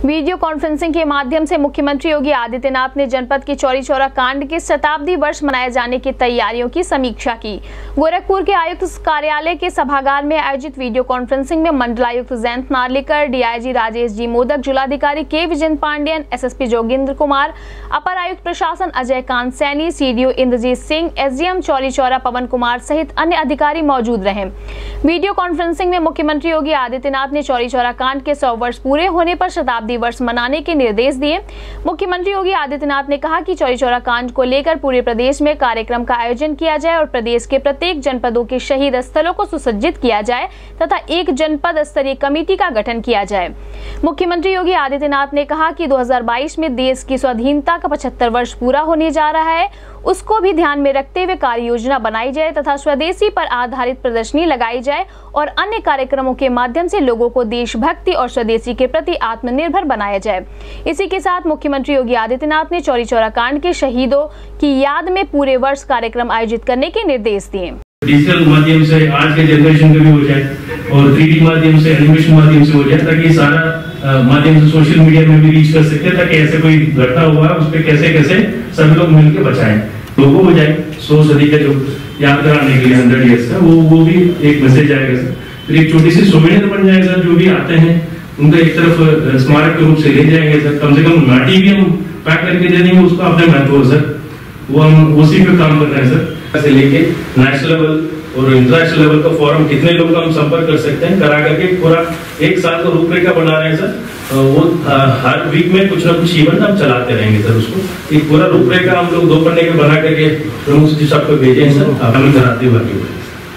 Video conferencing के माध्यम से मुख्यमंत्री योगी आदित्यनाथ ने जनपद के चौरी चौरा कांड के शताब्दी वर्ष मनाए जाने की तैयारियों की समीक्षा की। गोरखपुर के आयुक्त कार्यालय के सभागार में आयोजित वीडियो कॉन्फ्रेंसिंग में मंडलायुक्त जयंत नार्लिकर, डीआईजी राजेश जी मोदक, जिलाधिकारी के विजय पांडियन, एसएसपी जोगेंद्र कुमार, अपर आयुक्त प्रशासन अजय कांत सैनी, सीडीओ इंद्रजीत सिंह, एसडीएम चौरी चौरा पवन कुमार सहित अन्य अधिकारी मौजूद रहे। वीडियो कॉन्फ्रेंसिंग में मुख्यमंत्री योगी आदित्यनाथ ने चौरी चौरा कांड के 100 वर्ष पूरे होने पर शताब्दी वर्ष मनाने के निर्देश दिए। मुख्यमंत्री योगी आदित्यनाथ ने कहा कि चौरी चौरा कांड को लेकर पूरे प्रदेश में कार्यक्रम का आयोजन किया जाए और प्रदेश के प्रत्येक जनपदों के शहीद स्थलों को सुसज्जित किया जाए तथा एक जनपद स्तरीय कमेटी का गठन किया जाए। मुख्यमंत्री योगी आदित्यनाथ ने कहा कि 2022 में देश की स्वाधीनता का 75 वर्ष पूरा होने जा रहा है, उसको भी ध्यान में रखते हुए कार्य योजना बनाई जाए तथा स्वदेशी पर आधारित प्रदर्शनी लगाई जाए और अन्य कार्यक्रमों के माध्यम से लोगों को देशभक्ति और स्वदेशी के प्रति आत्मनिर्भर बनाया जाए। इसी के साथ मुख्यमंत्री योगी आदित्यनाथ ने चौरी चौरा कांड के शहीदों की याद में पूरे वर्ष कार्यक्रम आयोजित करने के निर्देश दिए। डिजिटल माध्यम से आज के जनरेशन का भी हो जाए और 3D माध्यम से, एनिमेशन माध्यम से हो जाए, ताकि सारा माध्यम से सोशल मीडिया में भी रीच कर सकते हैं, ताकि ऐसे कोई घटना हुआ उस पर कैसे कैसे सभी लोग मिलकर बचाएं, लोगों हो जाए 100 सदी का जो याद कराने के लिए 100 ईयर्स का वो भी एक मैसेज आएगा सर। फिर एक छोटी सी सोवेनियर बन जाएगा सर, जो भी आते हैं उनका एक तरफ स्मारक के रूप से ले जाएंगे सर। कम से कम नाटी भी हम पैक करके दे देंगे, उसका अपने महत्व सर, वो हम उसी पे काम कर रहे हैं सर। से लेके नेशनल लेवल और इंटरनेशनल लेवल का फोरम कितने लोग का हम संपर्क कर सकते हैं, करा करके पूरा एक साल का रूपरेखा बना रहे हैं सर। वो हर वीक में कुछ ना कुछ इवेंट हम चलाते रहेंगे सर। उसको एक पूरा रूपरेखा हम लोग 2 पन्ने के बना करके प्रमुख सचिव साहब को भेजे हैं सर, हम कराते हुए बाकी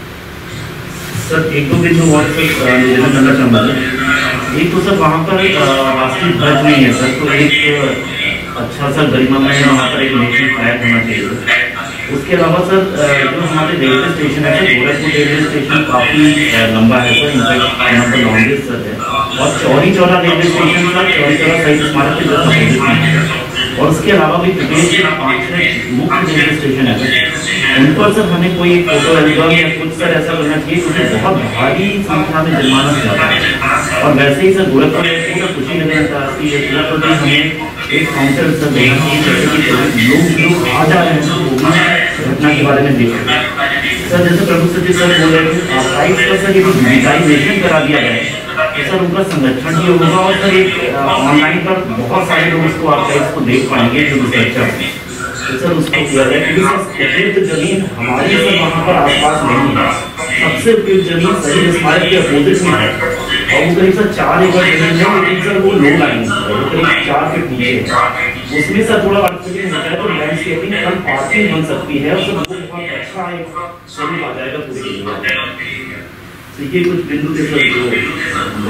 सर। एक दो दिन निवेदन करना चाहूँगा सर। एक तो सर वहाँ पर राष्ट्रीय ध्वज नहीं है सर, तो एक अच्छा सा गरिमामय वहाँ पर एक नेशनल फ्लैग होना चाहिए। उसके अलावा सर जो हमारे रेलवे स्टेशन है सर, गोरखपुर रेलवे स्टेशन काफ़ी लंबा है सर, इनफैक्ट यहाँ पर लॉन्गेस्ट सर है। और Chauri Chaura railway station sir, Chauri Chaura शहीद स्मारक के जस्ट अपोजिट में। और उसके अलावा भी प्रदेश के 5 मुख्य रेलवे स्टेशन है सर, उन पर सर हमें कोई एक फोटो एल्बम या कुछ सर ऐसा करना चाहिए, क्योंकि बहुत भारी संख्या में जुर्माना जाता है। और वैसे ही सर गोरखपुर पूरा खुशी नगर अंतर्राष्ट्रीय एयरपोर्ट पर भी हमें एक काउंटर सर देना चाहिए, जैसे कि लोग आ जा रहे हैं वो भी घटना के बारे में देख रहे हैं सर। जैसे प्रमुख सचिव सर बोल रहे थे आर्काइव्स पर सर यदि डिजिटाइजेशन करा दिया जाए तो सर उनका संरक्षण भी होगा और सर एक ऑनलाइन पर बहुत सारे लोग उसको आर्काइव्स को देख पाएंगे जो रिसर्चर हैं। तो सर उसको किया जाए, क्योंकि उपयुक्त जमीन हमारी सर वहाँ पर आसपास नहीं है। सबसे उपयुक्त जमीन शहीद स्मारक के अपोजिट में है और वो करीब सर 4 एकड़ जमीन है, लेकिन सर वो लो लाइन है, वो करीब 4 फीट नीचे है। उसमें सर थोड़ा अर्थक्वेक होता है तो लैंडस्केपिंग कल पार्किंग बन सकती है और सर वो बहुत अच्छा एक स्वरूप आ जाएगा पूरे एरिया में। तो ये कुछ बिंदु थे सर जो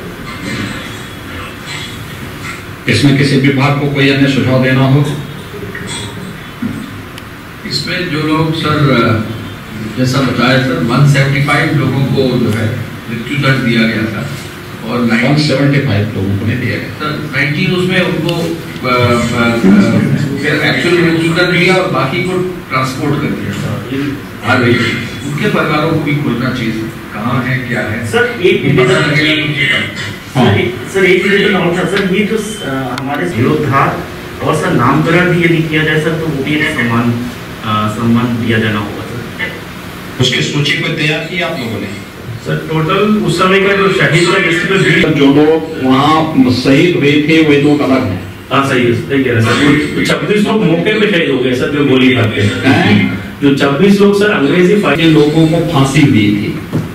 इसमें किसी विभाग को कोई अन्य सुझाव देना हो? इसमें जो लोग सर जैसा बताया सर 175 लोगों को जो है मृत्यु दंड दिया गया था और 175 लोगों को नहीं दिया गया सर 19 उसमें उनको एक्चुअली मृत्यु दंड दिया और बाकी को ट्रांसपोर्ट कर दिया। हाँ भाई उनके परिवारों को भी खोलना चाहिए कहाँ है क्या है सर। एक सर एक निवेदन और था सर, ये जो हमारे जीर्णोद्धार और सर नामकरण भी यदि किया जाए सर तो वो भी एक सम्मान दिया जाना होगा सर। उसकी सूची को तैयार की आप लोगों ने सर? टोटल उस समय का जो शहीद का लिस्ट पे जो लोग वहाँ शहीद हुए थे वे लोग अलग हैं। हाँ सही है सर। 26 लोग मौके पे शहीद हो गए सर, जो गोली खाते हैं। जो 26 लोग सर अंग्रेजी फाइट लोगों को फांसी हुई थी।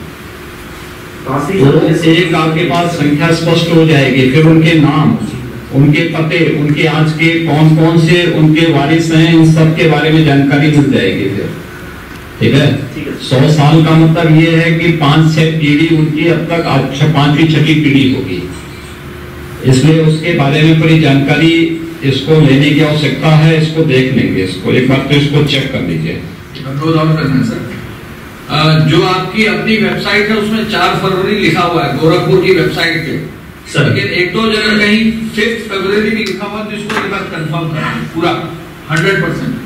फांसी से एक आपके पास संख्या स्पष्ट हो जाएगी, फिर उनके नाम, उनके पते, उनके आज के कौन कौन से उनके वारिस हैं, इन सब के बारे में जानकारी मिल जाएगी फिर। ठीक है। 100 साल का मतलब ये है कि 5-6 पीढ़ी उनकी अब तक 5वीं-6वीं पीढ़ी होगी, इसलिए उसके बारे में पूरी जानकारी इसको लेने की आवश्यकता है। इसको देख लेंगे, इसको एक बार तो इसको चेक कर लीजिए। अनुरोध और करना है सर, जो आपकी अपनी वेबसाइट है उसमें 4 फरवरी लिखा हुआ है गोरखपुर की वेबसाइट पे सर, लेकिन 1-2 जगह कहीं 5 फरवरी भी लिखा हुआ, तो इसको एक बार कंफर्म करना पूरा 100%।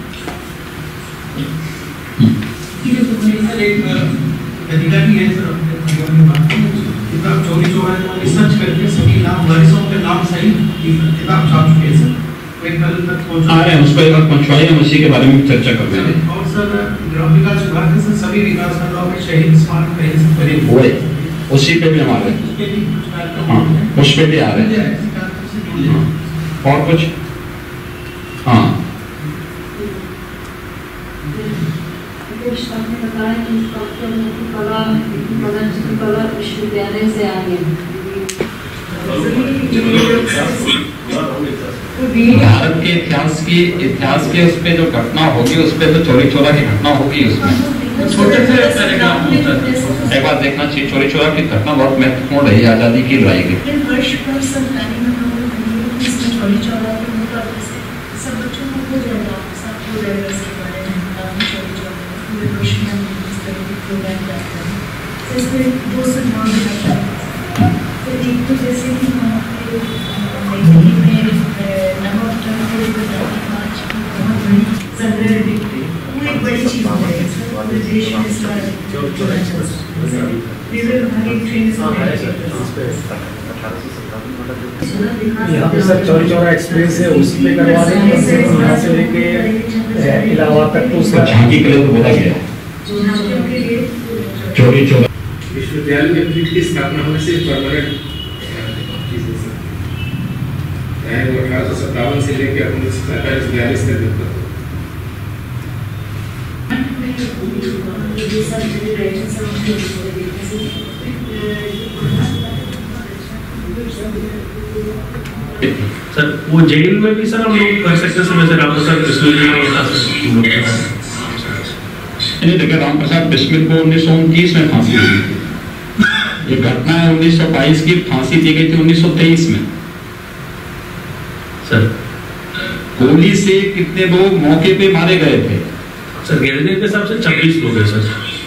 एक अधिकारी है सर, किताब चोरी चोरा को रिसर्च करके सभी नाम वारिसों के नाम सहित किताब छाप चुके हैं सर। वे कल तक आ रहे हैं, उस पर एक बार पहुंचवाइए, हम उसी के बारे में चर्चा कर रहे हैं। और सर ग्राम विकास विभाग से सभी विकास खंडों में शहीद स्मारक कहीं से करीब हुए, उसी पे भी हम आ रहे हैं। हाँ, उस पे भी आ रहे हैं। और कुछ? हाँ, आपने बताया कि कला विश्वविद्यालय से आगे भारत के इतिहास के उस पे जो घटना होगी, उस पे तो चोरी चोरा की घटना होगी। उसमें छोटे से एक बार देखना चाहिए, चोरी चोरा की घटना बहुत महत्वपूर्ण रही आजादी की लड़ाई की। बड़ी चीज यहाँ पे सर चोरी चोरा एक्सप्रेस है, उसी पे करवा रहे हैं। यहाँ से लेके इलाहाबाद तक तो उसका झांकी के लिए तो बोला गया चोरी चोरा। विश्वविद्यालय में पीठ की स्थापना होने से परमानेंट 1857 से लेकर 1947-42 तक सर वो जेल में भी सर हम लोग कर सकते हैं, वैसे राम प्रसाद बिस्मिल जी ने बता सकते। देखिए, राम प्रसाद बिस्मिल को 1929 में फांसी हुई थी। ये घटना है 1922 की, फांसी दी गई थी 1923 में। सर गोली से कितने लोग मौके पे मारे गए थे? सर गैलेरिया के हिसाब से 26 लोग हैं सर।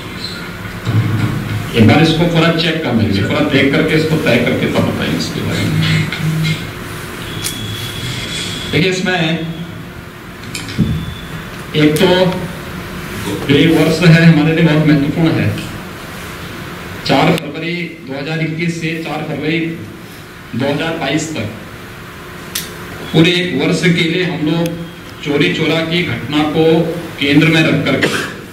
एक बार इसको पूरा चेक कर लेंगे, पूरा देख करके इसको तय करके तब बताएंगे इसके बारे में। देखिए, इसमें एक तो जो एक वर्ष है हमारे लिए बहुत महत्वपूर्ण है। 4 फरवरी 2021 से 4 फरवरी 2022 तक पूरे एक वर्ष के लिए हम लोग चोरी चोरा की घटना को केंद्र में रख करके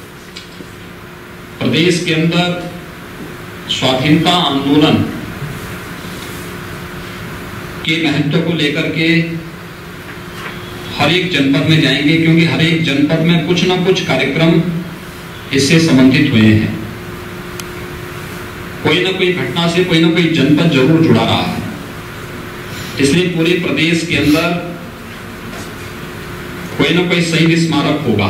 प्रदेश के अंदर स्वाधीनता आंदोलन के महत्व को लेकर के हर एक जनपद में जाएंगे, क्योंकि हर एक जनपद में कुछ ना कुछ कार्यक्रम इससे संबंधित हुए हैं। कोई ना कोई घटना से कोई ना कोई जनपद जरूर जुड़ा रहा है। इसलिए पूरे प्रदेश के अंदर कोई ना कोई शहीद स्मारक होगा।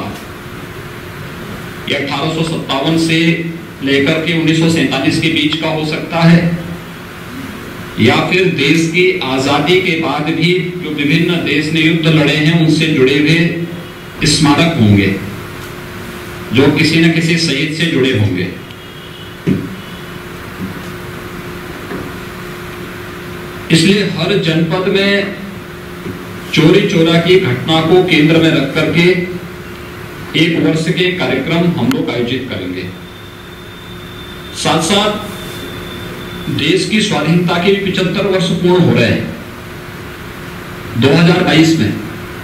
यह 1857 से लेकर के 1947 के बीच का हो सकता है, या फिर देश की आजादी के बाद भी जो विभिन्न देश ने युद्ध लड़े हैं उनसे जुड़े हुए स्मारक होंगे, जो किसी न किसी शहीद से जुड़े होंगे। इसलिए हर जनपद में चोरी चोरा की घटना को केंद्र में रख करके एक वर्ष के कार्यक्रम हम लोग आयोजित करेंगे। साथ साथ देश की स्वाधीनता के 75 वर्ष पूर्ण हो रहे हैं 2022 में।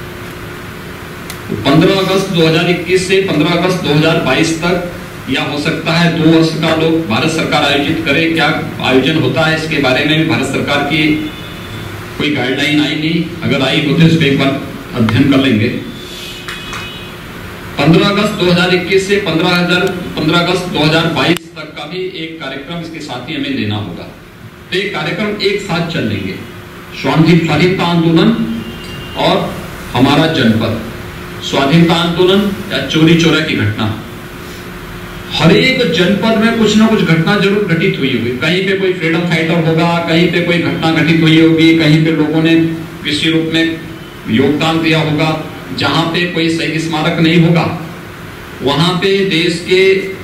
15 अगस्त 2021 से 15 अगस्त 2022 तक, या हो सकता है 2 वर्ष का लोग भारत सरकार आयोजित करे। क्या आयोजन होता है इसके बारे में भी भारत सरकार की कोई गाइडलाइन आई नहीं, अगर आई हो तो इस पर एक बार अध्ययन कर लेंगे। 15 अगस्त 2021 से 15 अगस्त 2022 तक का भी एक कार्यक्रम इसके साथ ही हमें लेना होगा। तो एक कार्यक्रम एक साथ चल लेंगे, स्वाधीनता आंदोलन और हमारा जनपद, स्वाधीनता आंदोलन या चोरी चोरा की घटना। हर एक जनपद में कुछ ना कुछ घटना जरूर घटित हुई होगी। कहीं पे कोई फ्रीडम फाइटर होगा, कहीं पे कोई घटना घटित हुई होगी, कहीं पे लोगों ने किसी रूप में योगदान दिया होगा। जहां पे कोई शहीद स्मारक नहीं होगा वहां पे देश के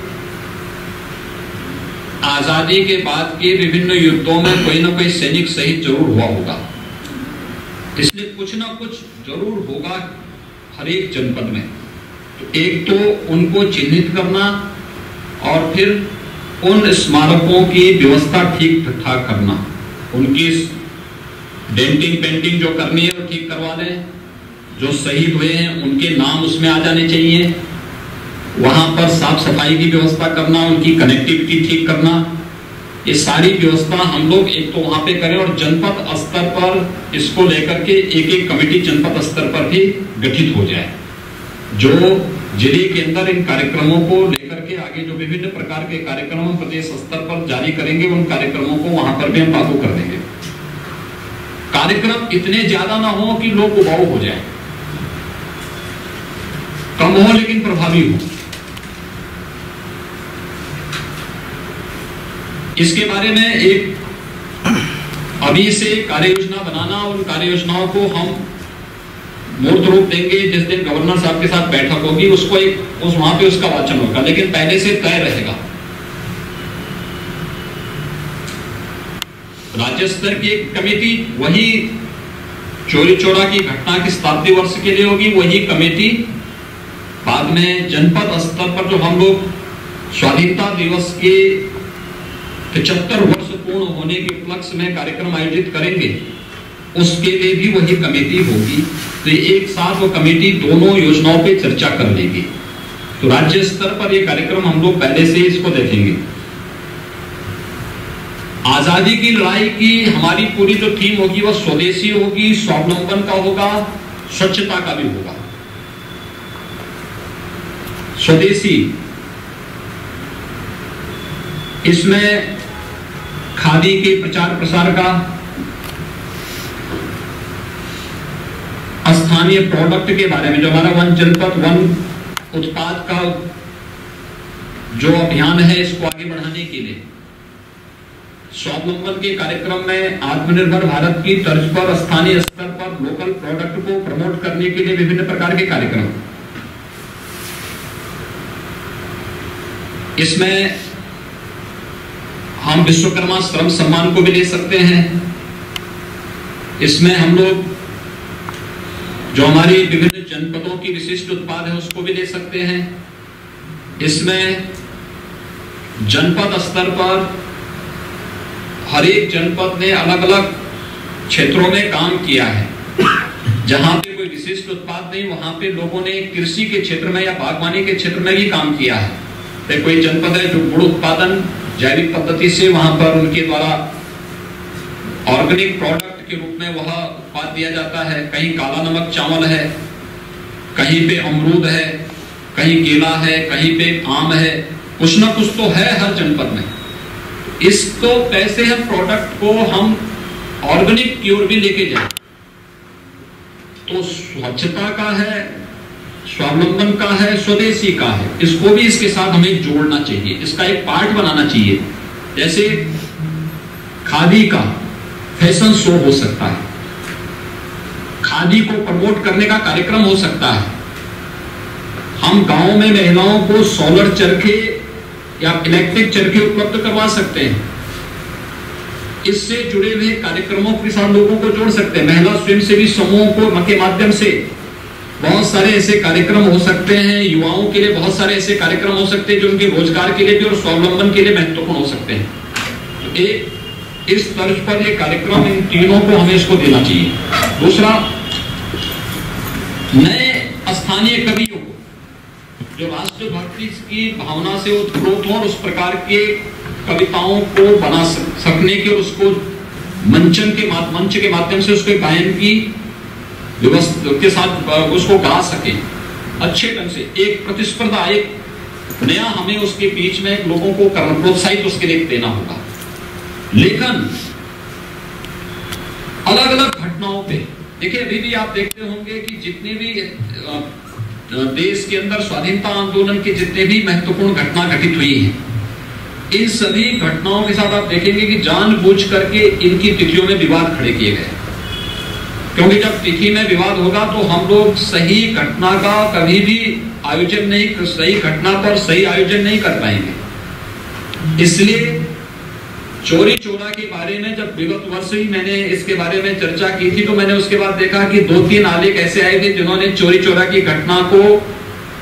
आजादी के बाद के विभिन्न युद्धों में कोई ना कोई सैनिक शहीद जरूर हुआ होगा। इसलिए कुछ ना कुछ जरूर होगा हर एक जनपद में। तो एक तो उनको चिन्हित करना और फिर उन स्मारकों की व्यवस्था ठीक ठाक करना, उनकी डेंटिंग पेंटिंग जो करनी है वो ठीक करवा दें, जो शहीद हुए हैं उनके नाम उसमें आ जाने चाहिए, वहां पर साफ सफाई की व्यवस्था करना, उनकी कनेक्टिविटी ठीक करना, ये सारी व्यवस्था हम लोग एक तो वहां पे करें और जनपद स्तर पर इसको लेकर के एक एक कमेटी जनपद स्तर पर भी गठित हो जाए, जो जिले के अंदर इन कार्यक्रमों को लेकर के आगे जो विभिन्न प्रकार के कार्यक्रम हम प्रदेश स्तर पर जारी करेंगे, उन कार्यक्रमों को वहां पर भी हम लागू कर देंगे। कार्यक्रम इतने ज्यादा ना हो कि लोग उबाऊ हो जाए, कम हो लेकिन प्रभावी हो। इसके बारे में एक अभी से कार्य योजना बनाना, उन कार्य योजनाओं को हम मूर्त रूप देंगे जिस दिन गवर्नर साहब के साथ बैठक होगी, उसको वहां पे उसका वाचन होगा, लेकिन पहले से तय रहेगा। राज्य स्तर की एक कमेटी वही चोरी चोरा की घटना की शताब्दी वर्ष के लिए होगी, वही कमेटी बाद में जनपद स्तर पर जो हम लोग स्वाधीनता दिवस के 75 वर्ष पूर्ण होने के उपलक्ष्य में कार्यक्रम आयोजित करेंगे, उसके लिए भी वही कमेटी होगी। तो एक साथ वो कमेटी दोनों योजनाओं पे चर्चा कर लेगी। तो राज्य स्तर पर ये कार्यक्रम हम लोग पहले से इसको देखेंगे। आजादी की लड़ाई की हमारी पूरी जो थीम होगी वह स्वदेशी होगी, स्वावलंबन का होगा, स्वच्छता का भी होगा। स्वदेशी, इसमें खादी के प्रचार प्रसार का, स्थानीय प्रोडक्ट के बारे में जो हमारा वन जनपद वन उत्पाद का जो अभियान है इसको आगे बढ़ाने के लिए, स्वावलंबन के कार्यक्रम में आत्मनिर्भर भारत की तर्ज पर स्थानीय स्तर पर लोकल प्रोडक्ट को प्रमोट करने के लिए विभिन्न प्रकार के कार्यक्रम। इसमें हम विश्वकर्मा श्रम सम्मान को भी ले सकते हैं। इसमें हम लोग जो हमारी विभिन्न जनपदों की विशिष्ट उत्पाद है उसको भी ले सकते हैं। इसमें जनपद स्तर पर हर एक जनपद ने अलग अलग क्षेत्रों में काम किया है। जहां पे कोई विशिष्ट उत्पाद नहीं, वहां पे लोगों ने कृषि के क्षेत्र में या बागवानी के क्षेत्र में भी काम किया है। तो कोई जनपद है जो गुड़ उत्पादन जैविक पद्धति से वहां पर उनके द्वारा ऑर्गेनिक प्रोडक्ट के रूप में वह उत्पाद दिया जाता है। कहीं काला नमक चावल है, कहीं पे अमरूद है, कहीं केला है, कहीं पे आम है, कुछ ना कुछ तो है हर जनपद में। इसको कैसे हम प्रोडक्ट को हम ऑर्गेनिक की ओर भी लेके जाए, तो स्वच्छता का है, स्वावलंबन का है, स्वदेशी का है, इसको भी इसके साथ हमें जोड़ना चाहिए, इसका एक पार्ट बनाना चाहिए। जैसे खादी का फैशन शो हो सकता है, खादी को प्रमोट करने का कार्यक्रम हो सकता है। हम गांव में महिलाओं को सोलर चरखे या इलेक्ट्रिक चरखे उपलब्ध करवा सकते हैं। इससे जुड़े हुए कार्यक्रमों के साथ लोगों को जोड़ सकते हैं। महिला स्वयंसेवी समूहों को के माध्यम से बहुत सारे ऐसे कार्यक्रम हो सकते हैं। युवाओं के लिए बहुत सारे ऐसे कार्यक्रम हो सकते हैं जो उनके रोजगार के लिए भी और स्वावलंबन के लिए महत्वपूर्ण हो सकते हैं। तो एक इस तर्ज पर ये कार्यक्रम, इन तीनों को हमें इसको देना चाहिए। दूसरा, नए स्थानीय कवियों को जो राष्ट्रभक्ति की भावना से उत्प्रोत हो, उस प्रकार के कविताओं को बना सकने के और उसको मंच के माध्यम से उसके गायन की व्यवस्था के साथ उसको गा सके अच्छे ढंग से। एक प्रतिस्पर्धा, एक नया हमें उसके बीच में लोगों को प्रोत्साहित उसके लिए देना होगा। लेकिन अलग अलग घटनाओं पे देखिए, अभी भी आप देखते होंगे कि जितने भी देश के अंदर स्वाधीनता आंदोलन के जितने भी महत्वपूर्ण घटना घटित हुई हैं, इन सभी घटनाओं के साथ आप देखेंगे कि जानबूझ करके इनकी तिथियों में विवाद खड़े किए गए। क्योंकि जब तिथि में विवाद होगा तो हम लोग सही घटना का कभी भी आयोजन नहीं, सही घटना पर सही आयोजन नहीं कर पाएंगे। इसलिए चोरी चोरा के बारे में जब विगत वर्ष ही मैंने इसके बारे में चर्चा की थी, तो मैंने उसके बाद देखा कि 2-3 आलेख ऐसे आए थे जिन्होंने चोरी चोरा की घटना को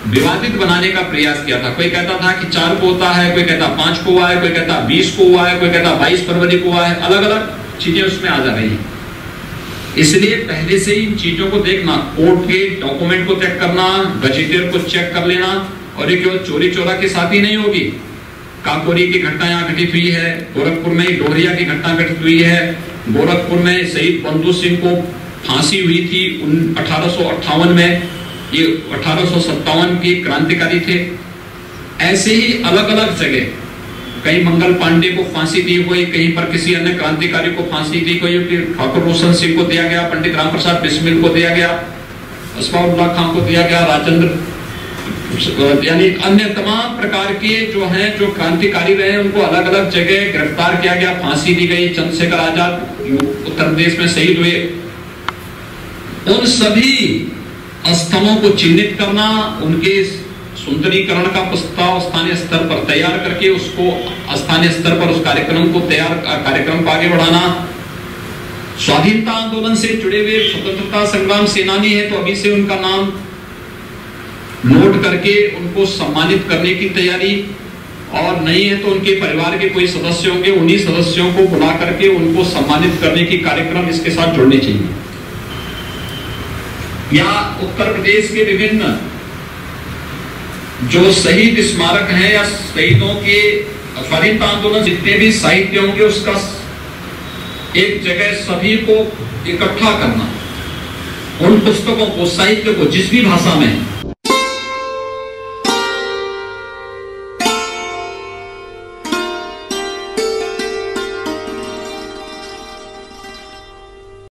विवादित बनाने का प्रयास किया था। कोई कहता था कि 4 को होता है, कोई कहता 5 को हुआ है, कोई कहता 20 को हुआ है, कोई कहता 22 फरवरी को हुआ है। अलग अलग चीजें उसमें आ जा रही है। इसलिए पहले से ही इन चीजों को देखना, कोर्ट के डॉक्यूमेंट को चेक करना, गजेटियर को चेक कर लेना। और ये केवल चोरी चोरा के साथ ही नहीं होगी। काकोरी की घटना यहाँ घटित हुई है, गोरखपुर में डोहरिया की घटना घटित हुई है, गोरखपुर में शहीद बंधु सिंह को फांसी हुई थी 1858 में, ये 1857 के क्रांतिकारी थे। ऐसे ही अलग अलग जगह कहीं मंगल पांडे को फांसी दी हुई, कहीं पर किसी अन्य क्रांतिकारी को फांसी दी गई, ठाकुर रोशन सिंह को दिया गया, पंडित राम प्रसाद बिस्मिल को दिया गया, अस्फाउल्लाह खान को दिया गया, राजेंद्र, यानी अन्य तमाम प्रकार के जो हैं, जो क्रांतिकारी रहे उनको अलग अलग जगह गिरफ्तार किया गया, फांसी दी गई। चंद्रशेखर आजाद उत्तर प्रदेश में शहीद हुए। उन सभी स्थलों को चिन्हित करना, उनके सुंदरीकरण का प्रस्ताव स्थानीय स्तर पर तैयार करके उसको स्थानीय स्तर पर उस कार्यक्रम को आगे बढ़ाना। स्वाधीनता आंदोलन से जुड़े हुए स्वतंत्रता संग्राम सेनानी है तो अभी से उनका नाम नोट करके उनको सम्मानित करने की तैयारी, और नहीं है तो उनके परिवार के कोई सदस्य होंगे, उन्हीं सदस्यों को बुला करके उनको सम्मानित करने की कार्यक्रम इसके साथ जुड़ने चाहिए। या उत्तर प्रदेश के विभिन्न जो शहीद स्मारक हैं या शहीदों के स्वाधीनता आंदोलन जितने भी साहित्य होंगे उसका एक जगह सभी को इकट्ठा करना, उन पुस्तकों को, साहित्य को जिस भी भाषा में